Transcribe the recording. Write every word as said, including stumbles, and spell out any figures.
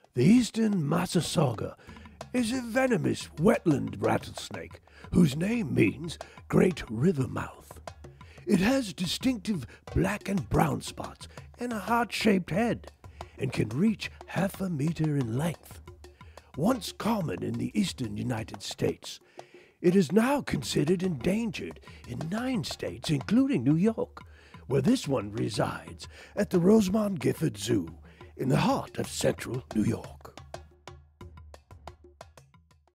The Eastern Massasauga is a venomous wetland rattlesnake whose name means great river mouth. It has distinctive black and brown spots and a heart-shaped head and can reach half a meter in length. Once common in the eastern United States, it is now considered endangered in nine states, including New York, where this one resides at the Rosemont Gifford Zoo in the heart of central New York.